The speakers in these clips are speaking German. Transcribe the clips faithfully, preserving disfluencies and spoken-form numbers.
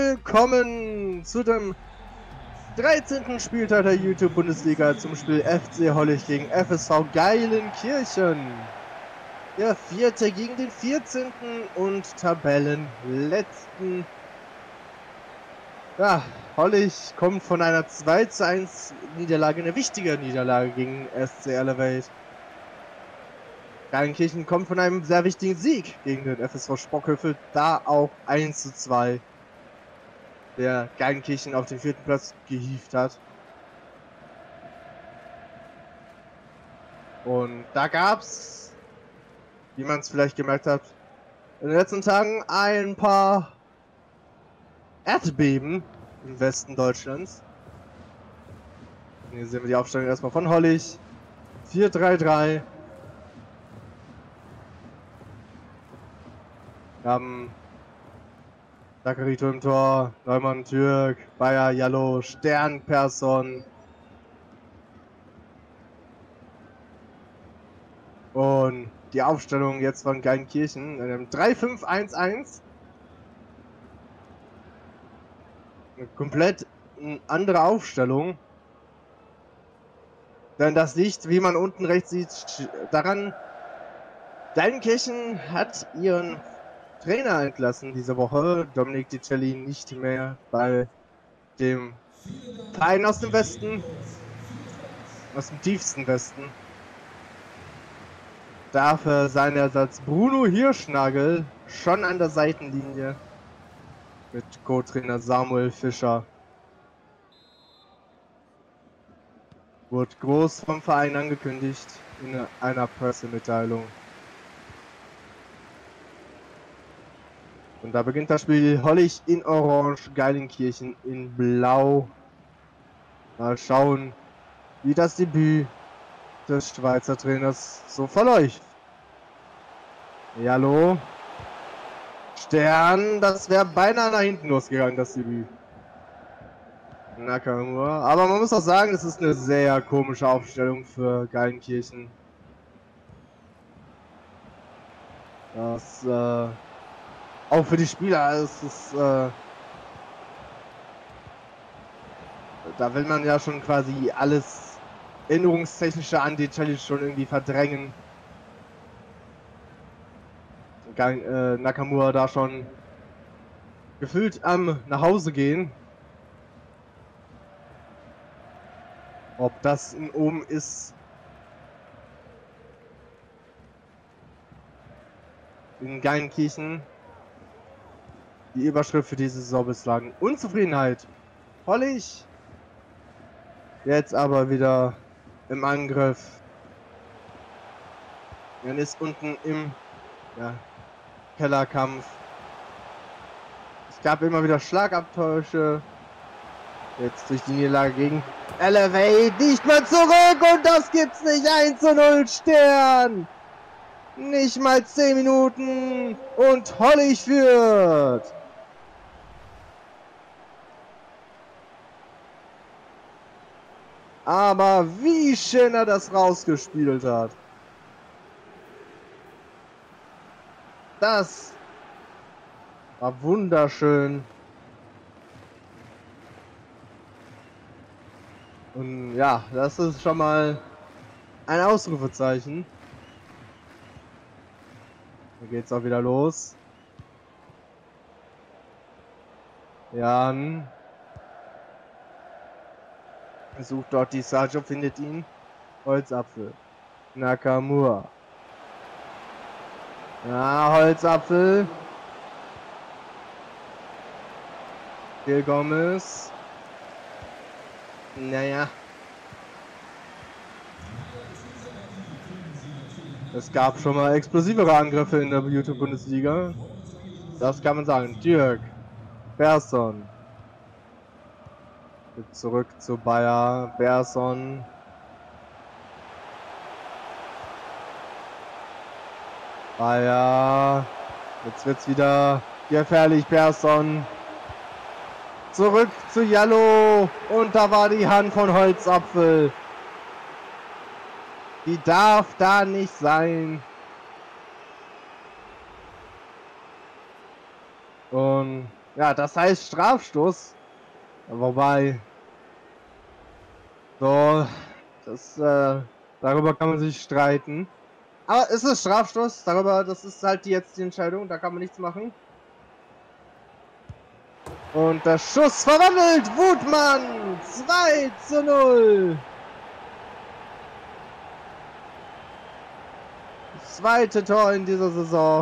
willkommen zu dem dreizehnten Spieltag der YouTube-Bundesliga zum Spiel F C Hollich gegen F S V Geilenkirchen. Der vierte gegen den vierzehnten und Tabellenletzten. Ja, Hollich kommt von einer zwei zu eins Niederlage, eine wichtige Niederlage gegen S C Elevate. Geilenkirchen kommt von einem sehr wichtigen Sieg gegen den F S V Spockhövel, da auch eins zu zwei. Der Geilenkirchen auf den vierten Platz gehievt hat. Und da gab's, wie man es vielleicht gemerkt hat, in den letzten Tagen ein paar Erdbeben im Westen Deutschlands. Hier sehen wir die Aufstellung erstmal von Hollich. vier drei drei. Wir haben Dakarito im Tor, Neumann, Türk, Bayer, Jallo, Stern, Persson. Und die Aufstellung jetzt von Geilenkirchen in einem drei fünf eins eins. Eine komplett andere Aufstellung. Denn das liegt, wie man unten rechts sieht, daran, Geilenkirchen hat ihren Trainer entlassen diese Woche. Dominik Di Celli nicht mehr bei dem Verein aus dem Westen, aus dem tiefsten Westen. Dafür sein Ersatz Bruno Hirschnagel schon an der Seitenlinie mit Co-Trainer Samuel Fischer. Wurde groß vom Verein angekündigt in einer Pressemitteilung. Und da beginnt das Spiel. Hollich in Orange, Geilenkirchen in Blau. Mal schauen, wie das Debüt des Schweizer Trainers so verläuft. Jallo. Stern, das wäre beinahe nach hinten losgegangen, das Debüt. Nakamura. Aber man muss auch sagen, es ist eine sehr komische Aufstellung für Geilenkirchen. Das, äh, auch für die Spieler ist es, äh, da will man ja schon quasi alles erinnerungstechnische an die Challenge schon irgendwie verdrängen. Geil, äh, Nakamura da schon gefühlt am nach Hause gehen. Ob das in oben ist. In Geilenkirchen. Die Überschrift für diese Saison bislang. Unzufriedenheit. Hollich. Jetzt aber wieder im Angriff. Man ist unten im ja, Kellerkampf. Es gab immer wieder Schlagabtäusche. Jetzt durch die Niederlage gegen Elevate nicht mehr zurück und das gibt's nicht. eins zu null Stern. Nicht mal zehn Minuten und Hollich führt. Aber wie schön er das rausgespielt hat. Das war wunderschön. Und ja, das ist schon mal ein Ausrufezeichen. Da geht's auch wieder los. Jan sucht dort die Sergio, findet ihn. Holzapfel. Nakamura. Ja, Holzapfel. Gil Gomez. Naja. Es gab schon mal explosivere Angriffe in der YouTube-Bundesliga. Das kann man sagen. Dirk. Persson. Zurück zu Bayer. Persson. Bayer. Jetzt wird's wieder gefährlich. Persson. Zurück zu Jallo. Und da war die Hand von Holzapfel. Die darf da nicht sein. Und Ja, das heißt Strafstoß. Wobei... So, das, äh, darüber kann man sich streiten. Aber es ist Strafstoß, darüber, das ist halt jetzt die Entscheidung, da kann man nichts machen. Und der Schuss verwandelt, Wutmann, zwei zu null. Das zweite Tor in dieser Saison.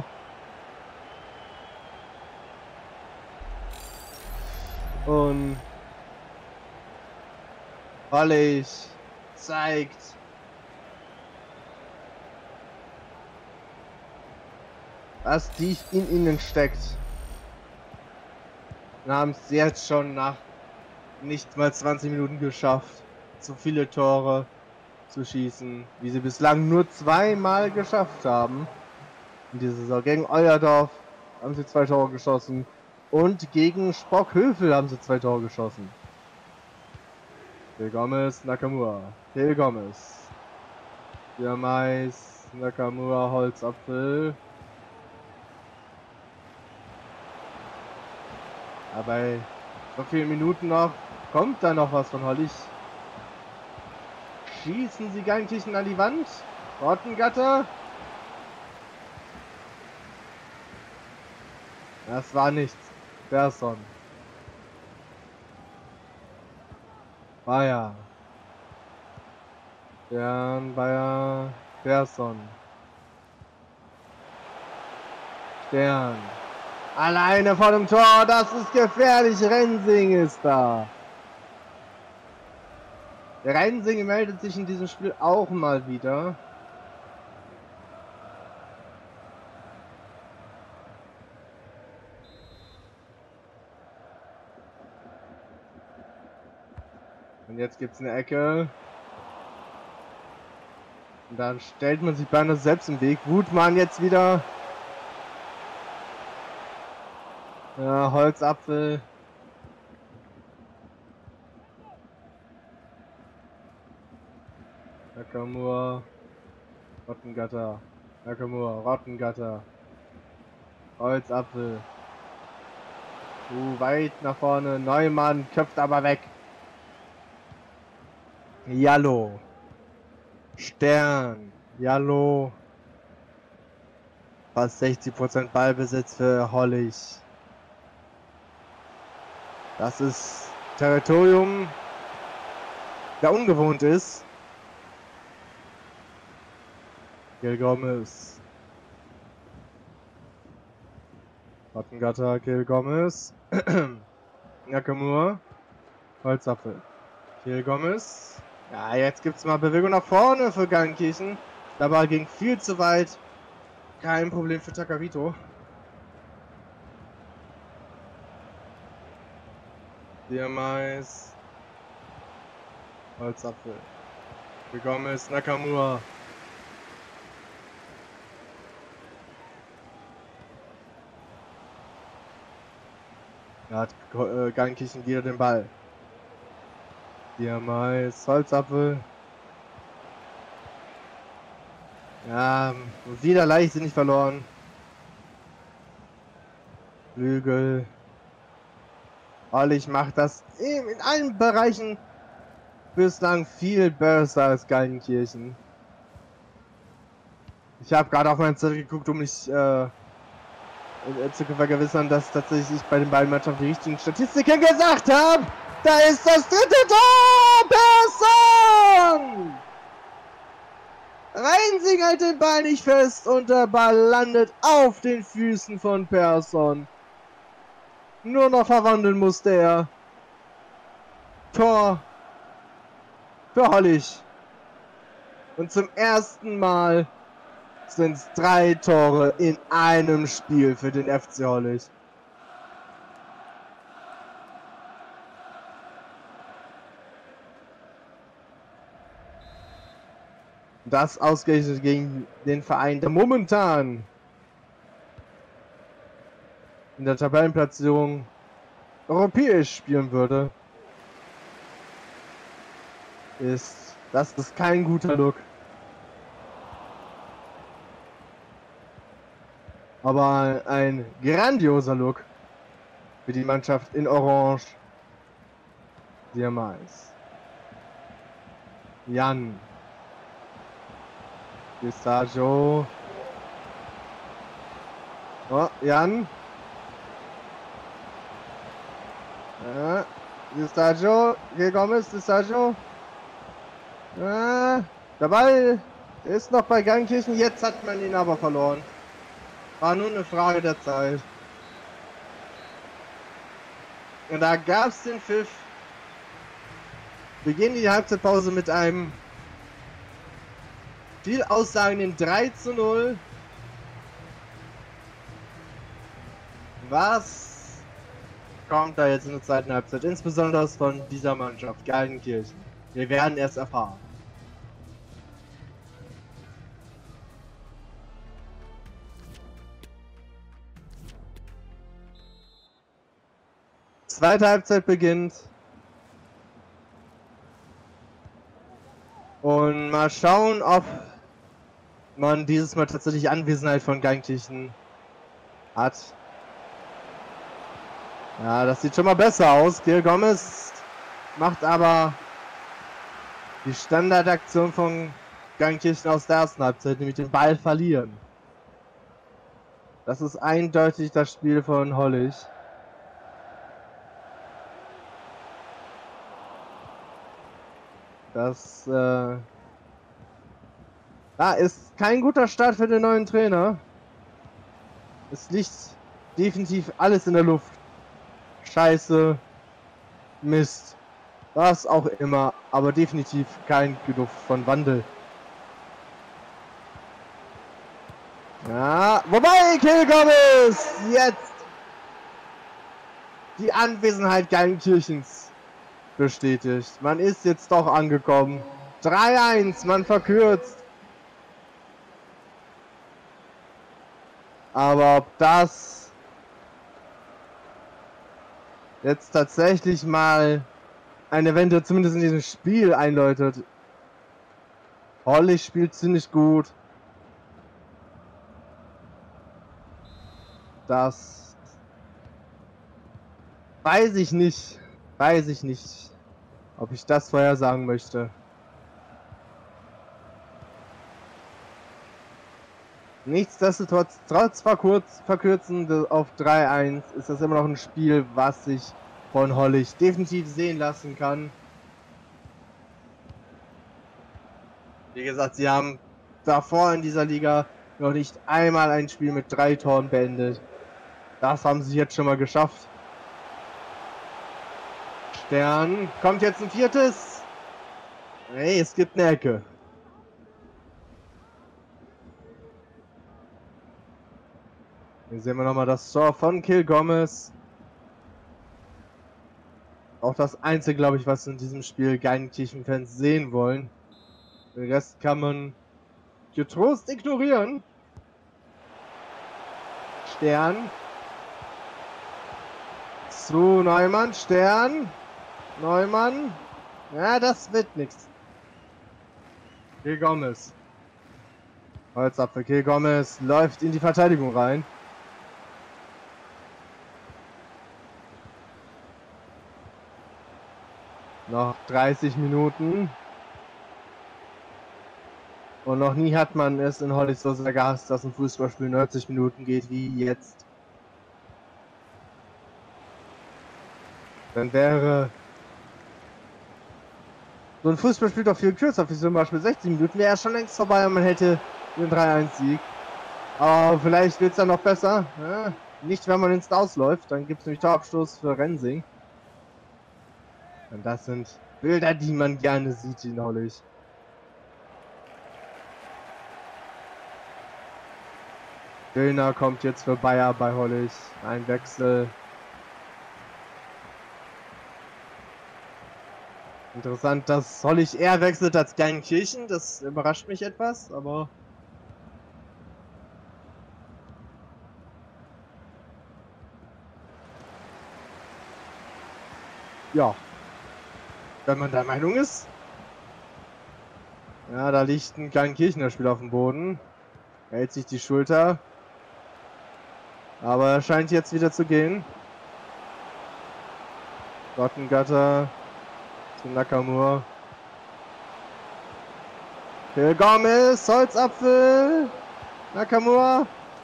Und Hollig zeigt, was tief in ihnen steckt. Wir haben es jetzt schon nach nicht mal zwanzig Minuten geschafft, so viele Tore zu schießen, wie sie bislang nur zweimal geschafft haben. In dieser Saison gegen Euerdorf haben sie zwei Tore geschossen und gegen Sprockhövel haben sie zwei Tore geschossen. Gil Gomez, Nakamura, Gil Gomez, Jamais, Nakamura, Holzapfel. Aber bei so vielen Minuten noch kommt da noch was von Hollig. Schießen sie Geinkirchen an die Wand. Rottengatter. Das war nichts. Persson. Bayer. Stern, Bayer, Persson. Stern. Alleine vor dem Tor, das ist gefährlich. Rensing ist da. Der Rensing meldet sich in diesem Spiel auch mal wieder. Und jetzt gibt es eine Ecke. Und dann stellt man sich beinahe selbst im Weg. Wutmann jetzt wieder. Ja, Holzapfel. Nakamura. Rottengatter. Nakamura. Rottengatter. Holzapfel. Uh, weit nach vorne. Neumann köpft aber weg. Jallo. Stern. Jallo. Fast sechzig Prozent Ballbesitz für Hollig. Das ist Territorium, der ungewohnt ist. Gil Gomez. Rottengatter, Gil Gomez. Nakamura. Holzapfel. Gil Gomez. Ja, jetzt gibt es mal Bewegung nach vorne für Geinkirchen. Dabei ging viel zu weit. Kein Problem für Takavito. Diamais. Holzapfel. Gil Gomez, Nakamura. Da hat äh, Geinkirchen wieder den Ball. Diamais, Holzapfel. Ja, wieder leichtsinnig verloren. Flügel. Hollig macht das in allen Bereichen bislang viel besser als Geinkirchen. Ich habe gerade auf meinen Zettel geguckt, um mich äh, zu vergewissern, dass tatsächlich ich bei den beiden Mannschaften die richtigen Statistiken gesagt habe. Da ist das dritte Tor! Persson! Rensing hält den Ball nicht fest und der Ball landet auf den Füßen von Persson. Nur noch verwandeln musste er. Tor für Hollig. Und zum ersten Mal sind es drei Tore in einem Spiel für den F C Hollig. Das ausgerechnet gegen den Verein, der momentan in der Tabellenplatzierung europäisch spielen würde. Ist das ist kein guter Look. Aber ein grandioser Look. Für die Mannschaft in Orange. Siamais. Jan. Sergio. Oh, Jan. Ja. Sergio. Hier Gomez. Sergio. Ja. Der Ball ist noch bei Geilenkirchen. Jetzt hat man ihn aber verloren. War nur eine Frage der Zeit. Und da gab es den Pfiff. Wir gehen in die Halbzeitpause mit einem viel aussagenden drei zu null. Was kommt da jetzt in der zweiten Halbzeit? Insbesondere von dieser Mannschaft, Geilenkirchen. Wir werden es erfahren. Zweite Halbzeit beginnt. Und mal schauen, ob man dieses Mal tatsächlich Anwesenheit von Geilenkirchen hat. Ja, das sieht schon mal besser aus. Gil Gomez macht aber die Standardaktion von Geilenkirchen aus der ersten Halbzeit, nämlich den Ball verlieren. Das ist eindeutig das Spiel von Hollig. Das äh, da ist kein guter Start für den neuen Trainer. Es liegt definitiv alles in der Luft. Scheiße, Mist, was auch immer, aber definitiv kein Geduft von Wandel. Ja, wobei Gil Gomez jetzt die Anwesenheit Geilenkirchens bestätigt. Man ist jetzt doch angekommen. drei eins, man verkürzt. Aber ob das jetzt tatsächlich mal eine Wende zumindest in diesem Spiel einläutet. Hollig spielt ziemlich gut. Das weiß ich nicht. Weiß ich nicht, ob ich das vorher sagen möchte. Nichtsdestotrotz, trotz verkurz, Verkürzen auf drei eins, ist das immer noch ein Spiel, was sich von Hollig definitiv sehen lassen kann. Wie gesagt, sie haben davor in dieser Liga noch nicht einmal ein Spiel mit drei Toren beendet. Das haben sie jetzt schon mal geschafft. Stern, kommt jetzt ein viertes. Hey, es gibt eine Ecke. Hier sehen wir nochmal das Tor von Gil Gomez. Auch das Einzige, glaube ich, was in diesem Spiel Geilenkirchen-Fans sehen wollen. Den Rest kann man getrost ignorieren. Stern. Zu Neumann, Stern. Neumann. Ja, das wird nichts. Gil Gomez. Holzapfel. Gil Gomez läuft in die Verteidigung rein. Noch dreißig Minuten. Und noch nie hat man es in Hollig so sehr gehasst, dass ein Fußballspiel neunzig Minuten geht wie jetzt. Dann wäre so ein Fußballspiel doch viel kürzer, wie zum Beispiel sechzig Minuten, wäre ja schon längst vorbei und man hätte den drei eins Sieg. Aber vielleicht wird es dann noch besser. Ja, nicht, wenn man ins Ausläuft, dann gibt es nämlich Torabstoß für Rensing. Und das sind Bilder, die man gerne sieht in Hollig. Döner kommt jetzt für Bayer bei Hollig. Ein Wechsel. Interessant, dass Hollig eher wechselt als Geilenkirchen. Das überrascht mich etwas, aber ja, wenn man der Meinung ist. Ja, da liegt ein Geilenkirchener Spieler auf dem Boden. Er hält sich die Schulter. Aber er scheint jetzt wieder zu gehen. Rottengatter zu Nakamura. Phil Gomez, Holzapfel. Nakamura.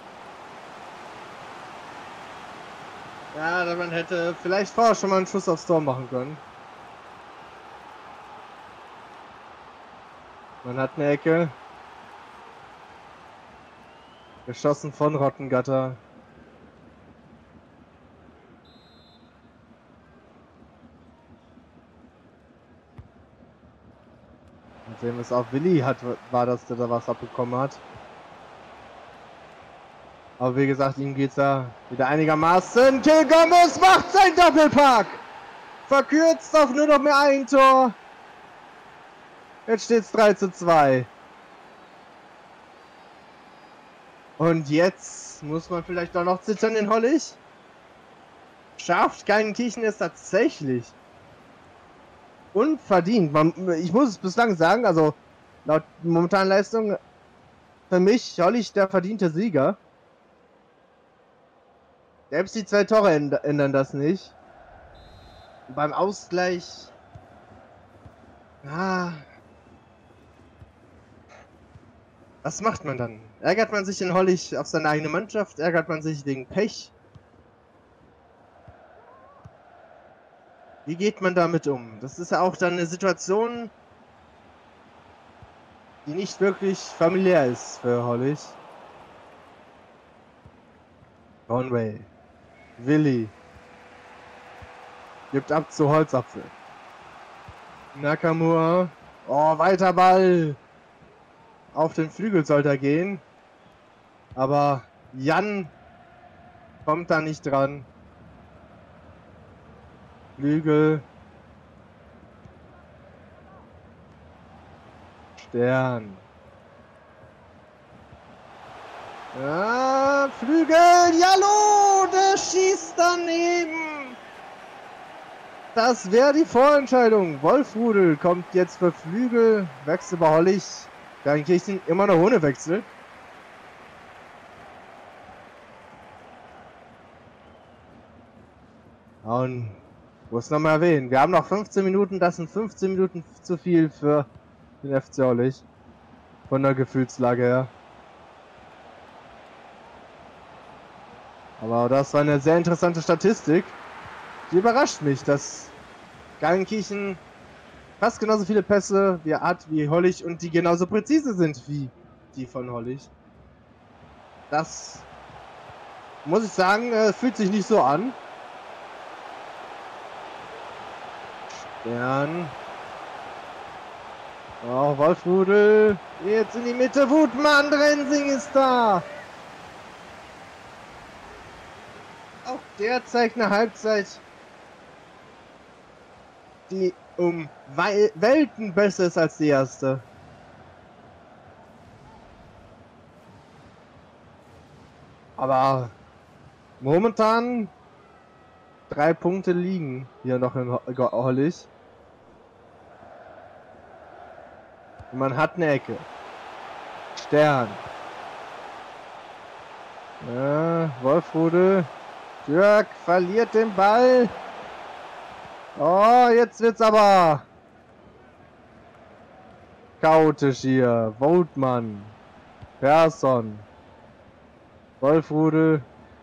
Ja, man hätte vielleicht vorher schon mal einen Schuss aufs Tor machen können. Man hat eine Ecke. Geschossen von Rottengatter. Und sehen wir es auch. Willi hat, war das, der da was abbekommen hat. Aber wie gesagt, ihm geht's da wieder einigermaßen. Till Gomez macht sein Doppelpack! Verkürzt auf nur noch mehr ein Tor. Jetzt steht's drei zu zwei. Und jetzt muss man vielleicht auch noch zittern in Hollig. Schafft Geilenkirchen es tatsächlich. Unverdient. Man, ich muss es bislang sagen, also laut momentanen Leistung für mich Hollig der verdiente Sieger. Selbst die zwei Tore ändern das nicht. Und beim Ausgleich... Ah... Was macht man dann? Ärgert man sich in Hollig auf seine eigene Mannschaft? Ärgert man sich wegen Pech? Wie geht man damit um? Das ist ja auch dann eine Situation, die nicht wirklich familiär ist für Hollig. Conway. Willi. Gibt ab zu Holzapfel. Nakamura. Oh, weiter Ball. Auf den Flügel sollte er gehen. Aber Jan kommt da nicht dran. Flügel. Stern. Ja, Flügel. Jallo, der schießt daneben. Das wäre die Vorentscheidung. Wolfrudel kommt jetzt für Flügel. Wechsel bei Hollig. Geilenkirchen immer noch ohne Wechsel. Und muss noch mal erwähnen, wir haben noch fünfzehn Minuten, das sind fünfzehn Minuten zu viel für den F C Hollig. Von der Gefühlslage her. Aber das war eine sehr interessante Statistik. Die überrascht mich, dass Geilenkirchen fast genauso viele Pässe wie hat wie Hollig und die genauso präzise sind wie die von Hollig. Das muss ich sagen, äh, fühlt sich nicht so an. Stern. Oh, Wolfrudel. Jetzt in die Mitte. Wutmann. Rensing ist da. Auch der zeigt eine Halbzeit, die um Welten besser ist als die erste. Aber momentan drei Punkte liegen hier noch in Hollig. Und man hat eine Ecke. Stern. Ja, Wolfrudel. Jörg verliert den Ball. Oh, jetzt wird's aber chaotisch hier. Woutmann. Persson. Wolfrudel.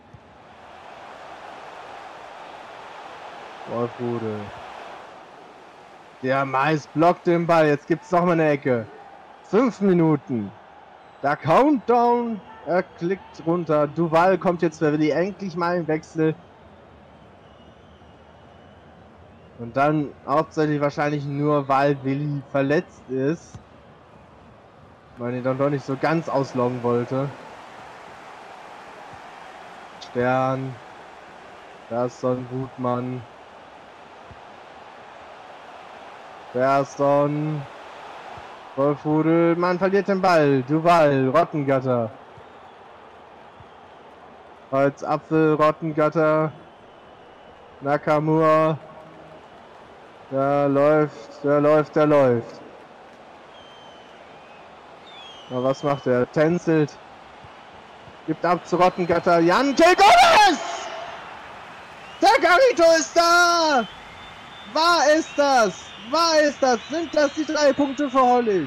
Wolfrudel. Der Mais blockt den Ball. Jetzt gibt's noch mal eine Ecke. Fünf Minuten. Der Countdown. Er klickt runter. Duval kommt jetzt für Willi endlich mal im Wechsel. Und dann hauptsächlich wahrscheinlich nur, weil Willi verletzt ist. Weil ihn dann doch nicht so ganz ausloggen wollte. Stern. Persson, Wutmann. Persson. Wolfrudel. Man verliert den Ball. Duval. Rottengatter. Holzapfel. Rottengatter. Nakamura. Der läuft, der läuft, der läuft. Na, was macht er? Tänzelt. Gibt ab zu Rottengatter. Jan Till Gomez! Der Garito ist da! War es das? War es das? Sind das die drei Punkte für Hollig?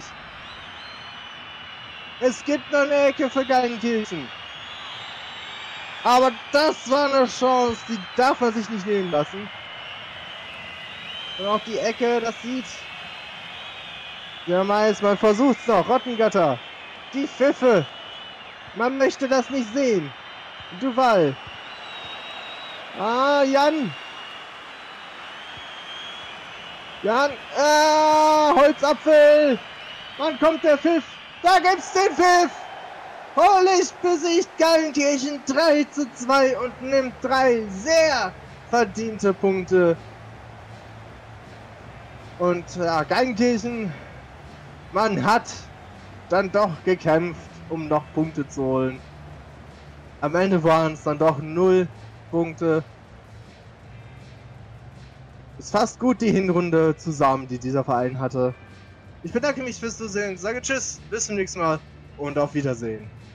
Es gibt noch eine Ecke für Geilenkirchen. Aber das war eine Chance, die darf man sich nicht nehmen lassen. Und auch die Ecke, das sieht... Ja, meist, man versucht's noch. Rottengatter. Die Pfiffe. Man möchte das nicht sehen. Duval. Ah, Jan. Jan. Ah, Holzapfel. Wann kommt der Pfiff? Da gibt's den Pfiff. Hollig besiegt Geilenkirchen drei zu zwei und nimmt drei sehr verdiente Punkte. Und ja, Geilenkirchen, man hat dann doch gekämpft, um noch Punkte zu holen. Am Ende waren es dann doch null Punkte. Ist fast gut die Hinrunde zusammen, die dieser Verein hatte. Ich bedanke mich fürs Zusehen, sage Tschüss, bis zum nächsten Mal und auf Wiedersehen.